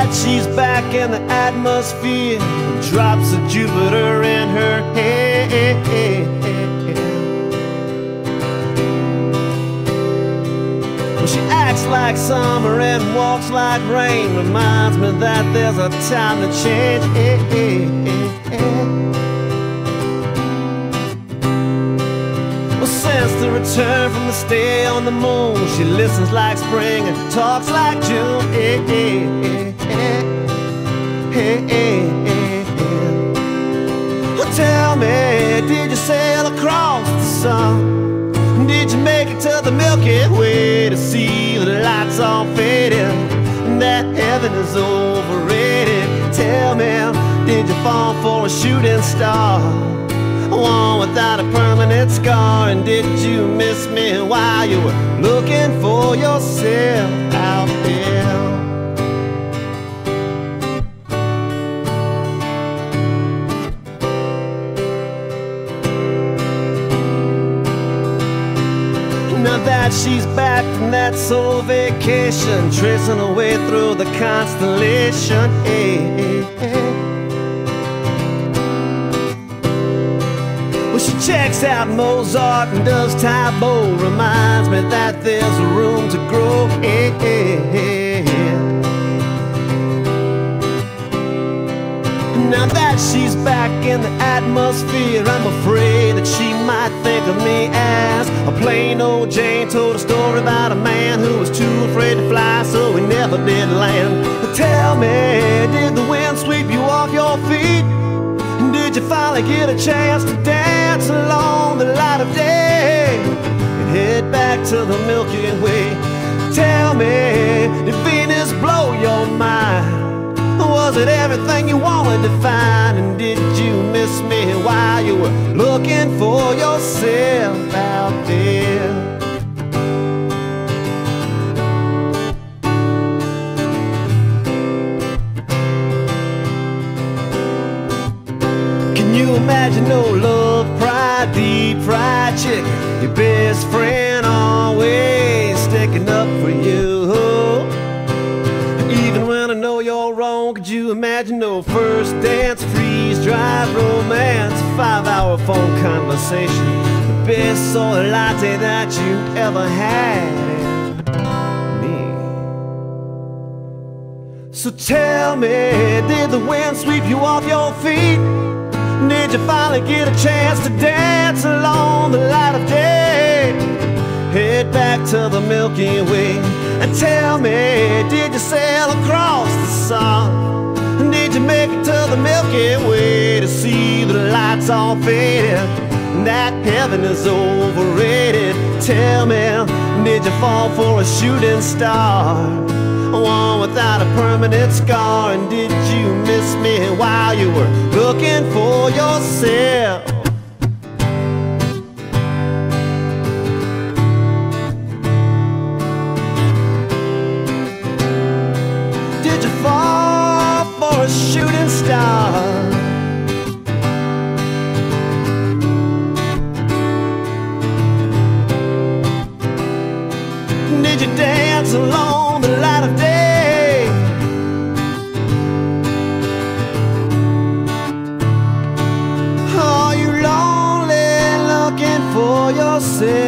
that she's back in the atmosphere, drops of Jupiter in her head. Well, she acts like summer and walks like rain, reminds me that there's a time to change. Since the return from the stay on the moon, she listens like spring and talks like June. Well, tell me, did you sail across the sun? Did you make it to the Milky Way to see the lights all fading? That heaven is overrated. Tell me, did you fall for a shooting star? One without a permanent scar. And did you miss me while you were looking for yourself out there? Now that she's back from that soul vacation, tracing her way through the constellation, she checks out Mozart and does Taibot, reminds me that there's room to grow. Now that she's back in the atmosphere, I'm afraid that she might think of me as a plain old Jane. Told a story about a man who was too afraid to fly, so he never did land. But tell me, did the wind sweep you off your feet? Did you finally get a chance to dance along the light of day and head back to the Milky Way? Tell me, did Venus blow your mind? Was it everything you wanted to find? And did you miss me while you were looking for yourself out there? Can you imagine no love, pride, deep fried chicken, your best friend always sticking up for you? Even when I know you're wrong, could you imagine no first dance, freeze-dried romance, 5-hour phone conversation, the best soy latte that you ever had? Me. So tell me, did the wind sweep you off your feet? Did you finally get a chance to dance along the light of day? Head back to the Milky Way. And tell me, did you sail across the sun? Did you make it to the Milky Way to see the lights all faded? That heaven is overrated. Tell me, did you fall for a shooting star? One without a permanent scar. And did you miss me while you were looking for yourself? Did you fall for a shooting star? Did you dance along the light of day? Are you lonely looking for yourself?